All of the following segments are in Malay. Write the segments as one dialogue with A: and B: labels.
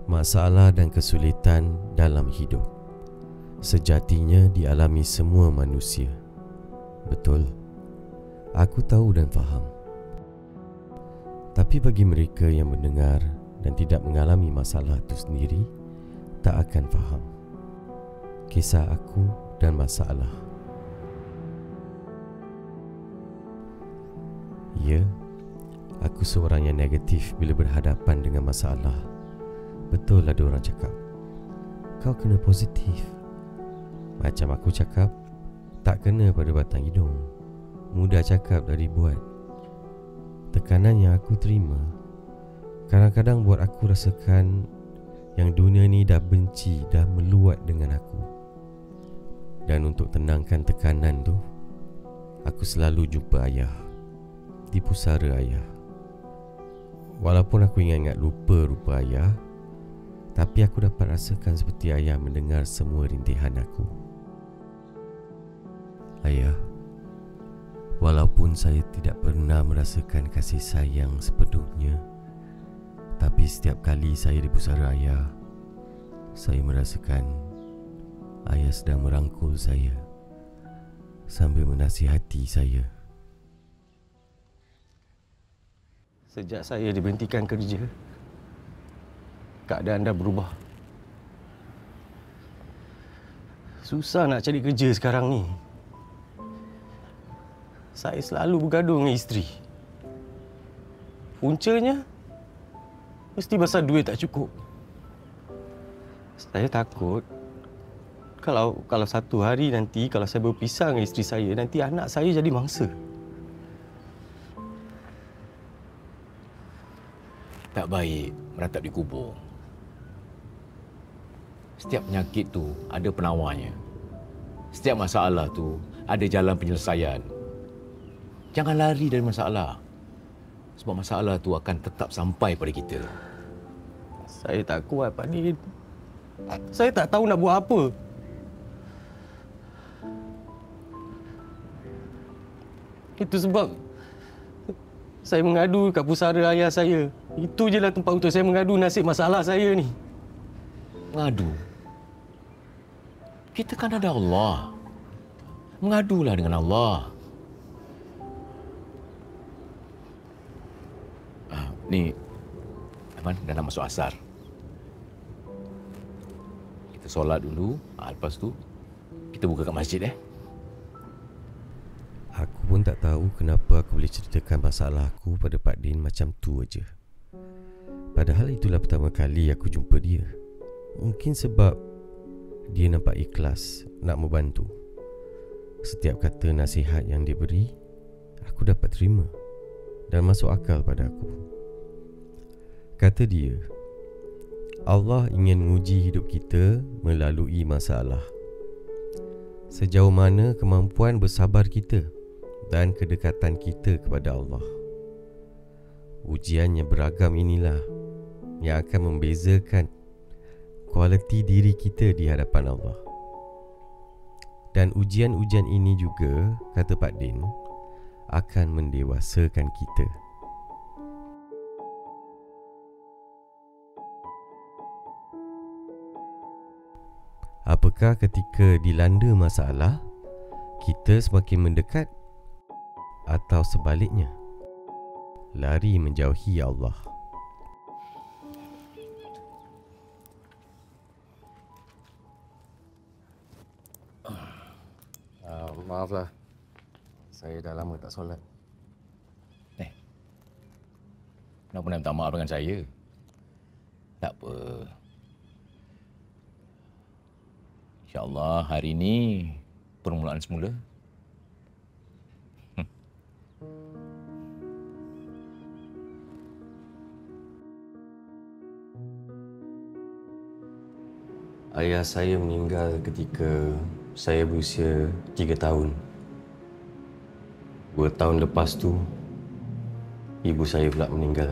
A: Masalah dan kesulitan dalam hidup sejatinya dialami semua manusia. Betul, aku tahu dan faham. Tapi bagi mereka yang mendengar dan tidak mengalami masalah itu sendiri, tak akan faham kisah aku dan masalah. Ya, aku seorang yang negatif bila berhadapan dengan masalah. Betul ada orang cakap, kau kena positif. Macam aku cakap, tak kena pada batang hidung. Mudah cakap dari buat. Tekanan yang aku terima kadang-kadang buat aku rasakan yang dunia ni dah benci, dah meluat dengan aku. Dan untuk tenangkan tekanan tu, aku selalu jumpa ayah di pusara ayah. Walaupun aku ingat-ingat lupa rupa ayah, tapi aku dapat rasakan seperti ayah mendengar semua rintihan aku. Ayah, walaupun saya tidak pernah merasakan kasih sayang sepenuhnya, tapi setiap kali saya di pusara ayah, saya merasakan ayah sedang merangkul saya sambil menasihati saya. Sejak saya diberhentikan kerja, keadaan dah berubah. Susah nak cari kerja sekarang ni. Saya selalu bergaduh dengan isteri. Puncanya mesti pasal duit tak cukup. Saya takut kalau satu hari nanti kalau saya berpisah dengan isteri saya, nanti anak saya jadi mangsa.
B: Tak baik meratap di kubur. Setiap penyakit tu ada penawarnya. Setiap masalah tu ada jalan penyelesaian. Jangan lari dari masalah. Sebab masalah tu akan tetap sampai pada kita.
A: Saya tak kuat, Pak Din. Saya tak tahu nak buat apa. Itu sebab saya mengadu kat pusara ayah saya. Itu je lah tempat untuk saya mengadu nasib masalah saya ni.
B: Mengadu? Kita kan ada Allah. Mengadulah dengan Allah. Ni, Aiman dah nak masuk asar. Kita solat dulu, lepas tu kita buka kat masjid
A: Aku pun tak tahu kenapa aku boleh ceritakan masalah aku pada Pak Din macam tu aja. Padahal itulah pertama kali aku jumpa dia. Mungkin sebab dia nampak ikhlas nak membantu. Setiap kata nasihat yang dia beri, aku dapat terima dan masuk akal pada aku. Kata dia, Allah ingin menguji hidup kita melalui masalah. Sejauh mana kemampuan bersabar kita dan kedekatan kita kepada Allah. Ujian yang beragam inilah yang akan membezakan kualiti diri kita di hadapan Allah. Dan ujian-ujian ini juga, kata Pak Din, akan mendewasakan kita. Apakah ketika dilanda masalah, kita semakin mendekat atau sebaliknya, lari menjauhi Allah? Maaflah, saya dah lama tak solat.
B: Kenapa nak minta maaf dengan saya? Tak apa. InsyaAllah hari ini permulaan semula.
A: Ayah saya meninggal ketika saya berusia 3 tahun. 2 tahun lepas tu, ibu saya pula meninggal.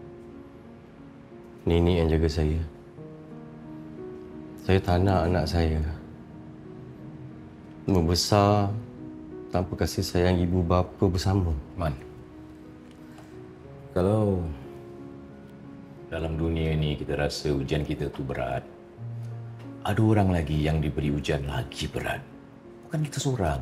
A: Nenek yang jaga saya. Saya tak nak anak saya membesar tanpa kasih sayang ibu bapa bersama.
B: Man, Dalam dunia ni kita rasa ujian kita tu berat. Ada orang lagi yang diberi ujian lagi berat. Bukan kita seorang.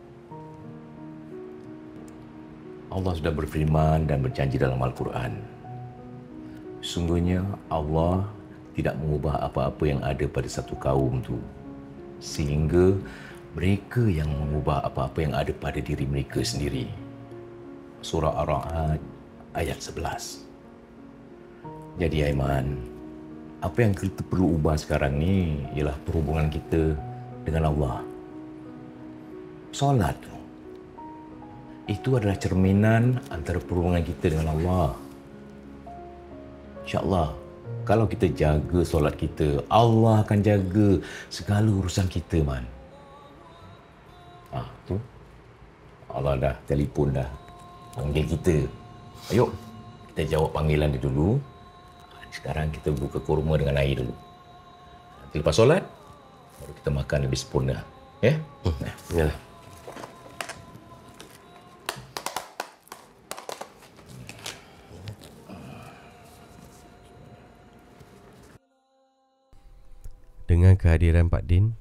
B: Allah sudah berfirman dan berjanji dalam Al-Quran. Sungguhnya Allah tidak mengubah apa-apa yang ada pada satu kaum tu, sehingga mereka yang mengubah apa-apa yang ada pada diri mereka sendiri. Surah Ar-Ra'd ayat 11. Jadi Aiman, apa yang kita perlu ubah sekarang ni ialah perhubungan kita dengan Allah. Solat tu, itu adalah cerminan antara perhubungan kita dengan Allah. InsyaAllah, kalau kita jaga solat kita, Allah akan jaga segala urusan kita, man. Tu. Allah dah telefon dah. Panggil kita. Ayuk, kita jawab panggilan dia dulu. Sekarang kita buka kurma dengan air dulu. Nanti lepas solat, baru kita makan lebih sempurna. Ya?
A: Yalah. Dengan kehadiran Pak Din,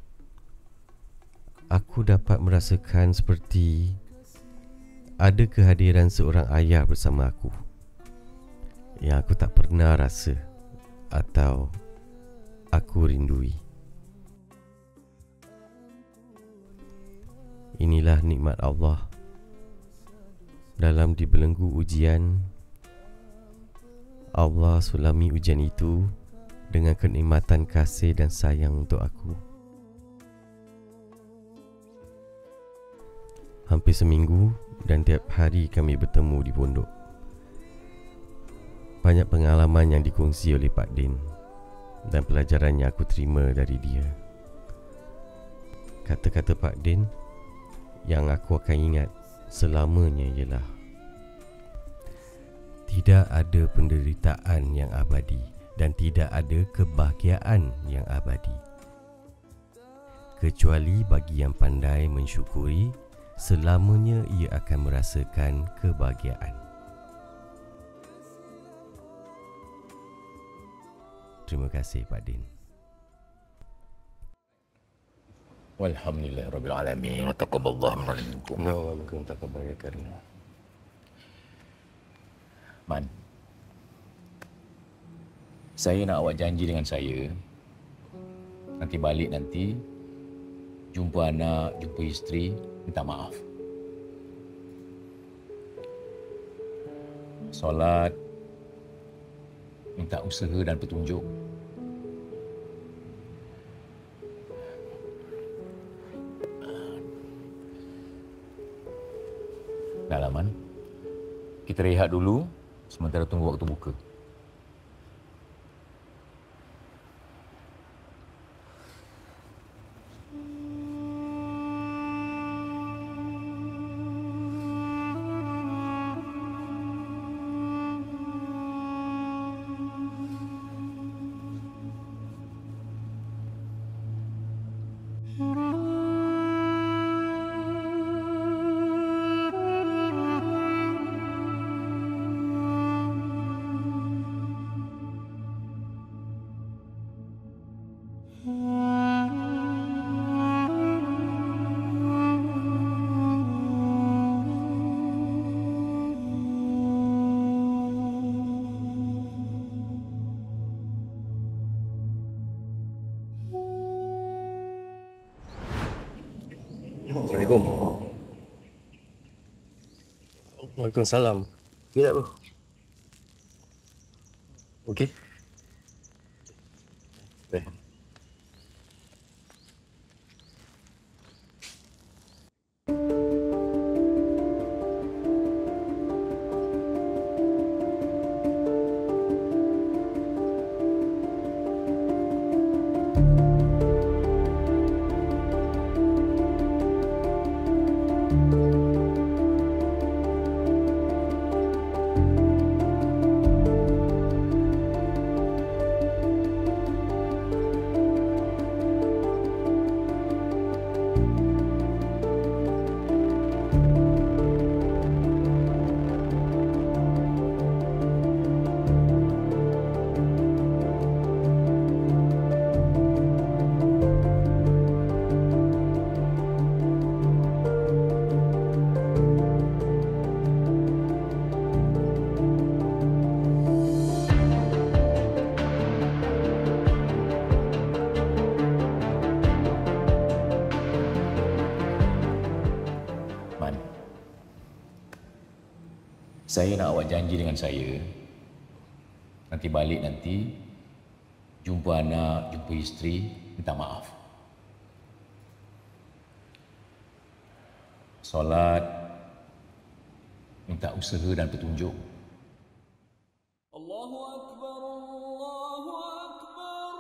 A: aku dapat merasakan seperti ada kehadiran seorang ayah bersama aku yang aku tak pernah rasa atau aku rindui. Inilah nikmat Allah. Dalam dibelenggu ujian, Allah sulami ujian itu dengan kenikmatan kasih dan sayang untuk aku. Hampir seminggu dan tiap hari kami bertemu di pondok. Banyak pengalaman yang dikongsi oleh Pak Din dan pelajaran yang aku terima dari dia. Kata-kata Pak Din yang aku akan ingat selamanya ialah: tidak ada penderitaan yang abadi dan tidak ada kebahagiaan yang abadi, kecuali bagi yang pandai mensyukuri, selamanya ia akan merasakan kebahagiaan. Terima kasih Pak Din.
B: Walhamdulillahirrabbilalamin. Wa taqabbalallahu minkum.
A: Wa minkum taqabbal ya karim.
B: Man, saya nak awak janji dengan saya, nanti balik nanti, jumpa anak, jumpa isteri, minta maaf. Solat, minta usaha dan petunjuk. Dah lah, Man. Kita rehat dulu, sementara tunggu waktu buka.
A: Assalamualaikum. Waalaikumsalam.
B: Okey tak, bro?
A: Okey.
B: Saya nak awak janji dengan saya, nanti balik nanti, jumpa anak, jumpa isteri, minta maaf. Solat, minta usaha dan petunjuk.
C: Allahu Akbar, Allahu Akbar.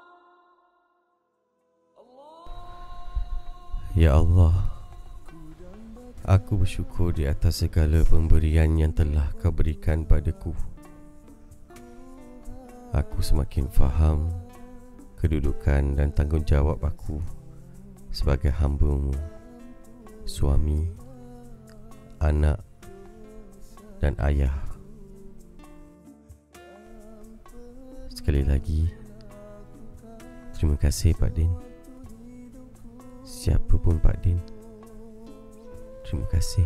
A: Ya Allah, aku bersyukur di atas segala pemberian yang telah Kau berikan padaku. Aku semakin faham kedudukan dan tanggungjawab aku sebagai hamba-Mu, suami, anak dan ayah. Sekali lagi, terima kasih Pak Din. Siapa pun Pak Din, terima kasih.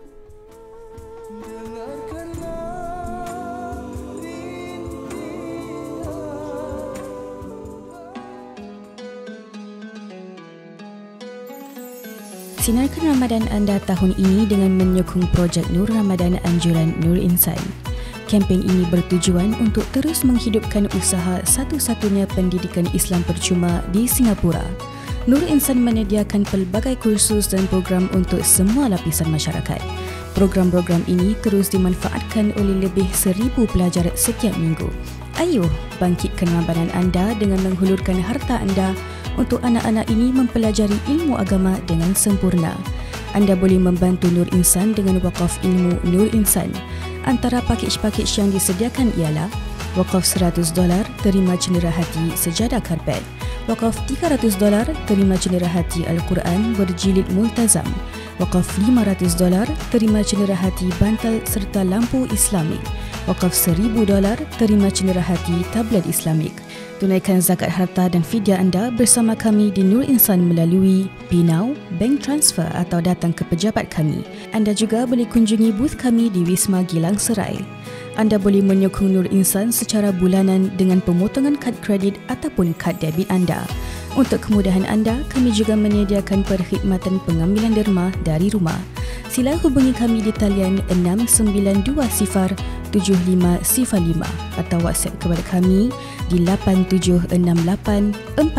D: Sinarkan Ramadan anda tahun ini dengan menyokong projek Nur Ramadan Anjuran Nur Insan. Kempen ini bertujuan untuk terus menghidupkan usaha satu-satunya pendidikan Islam percuma di Singapura. Nur Insan menyediakan pelbagai kursus dan program untuk semua lapisan masyarakat. Program-program ini terus dimanfaatkan oleh lebih 1,000 pelajar setiap minggu. Ayuh, bangkitkan Ramadan anda dengan menghulurkan harta anda untuk anak-anak ini mempelajari ilmu agama dengan sempurna. Anda boleh membantu Nur Insan dengan wakaf ilmu Nur Insan. Antara pakej-pakej yang disediakan ialah wakaf $100, terima cendera hati sejadah karpet. Wakaf $300, terima cendera hati Al-Quran berjilid multazam. Wakaf $500, terima cendera hati bantal serta lampu Islamik. Wakaf $1,000, terima cendera hati tablet Islamik. Tunaikan zakat harta dan fidyah anda bersama kami di Nur Insan melalui BNow, bank transfer atau datang ke pejabat kami. Anda juga boleh kunjungi booth kami di Wisma Gilang Serai. Anda boleh menyokong Nur Insan secara bulanan dengan pemotongan kad kredit ataupun kad debit anda. Untuk kemudahan anda, kami juga menyediakan perkhidmatan pengambilan derma dari rumah. Sila hubungi kami di talian 6920 7505 atau WhatsApp kepada kami di 8768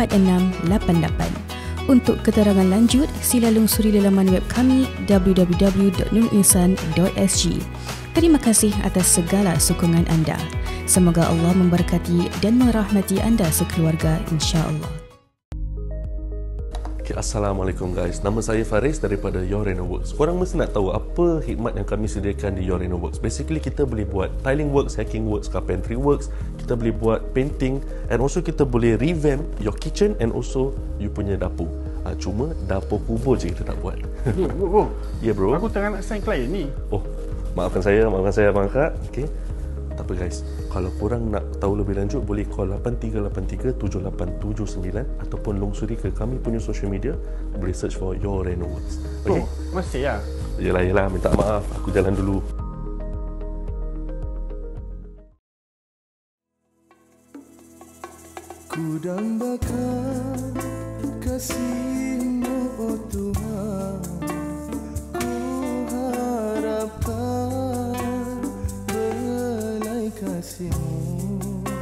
D: 4688. Untuk keterangan lanjut, sila lungsuri laman web kami www.nurinsan.sg. Terima kasih atas segala sokongan anda. Semoga Allah memberkati dan merahmati anda sekeluarga, insya-Allah.
E: Okay, Assalamualaikum guys, nama saya Faris daripada Your Reno Works. Korang mesti nak tahu apa khidmat yang kami sediakan di Your Reno Works. Basically kita boleh buat tiling works, hacking works, carpentry works, kita boleh buat painting, and also kita boleh revamp your kitchen and also you punya dapur. Cuma dapur kubur je kita tak buat.
F: Bro.
E: Ya yeah, bro.
F: Aku tengah nak sign klien ni.
E: Oh, maafkan saya Abang Kak. Okay. Tak apa guys, kalau korang nak tahu lebih lanjut boleh call 8383-7879 ataupun lungsuri ke kami punya social media, boleh search for Your Reno Works. Okay?
F: Oh, masih ya?
E: Yelah, minta maaf, aku jalan dulu.
C: Ku dambakan kasih-Mu, oh Tuhan. Ku harapkan kasih-Mu.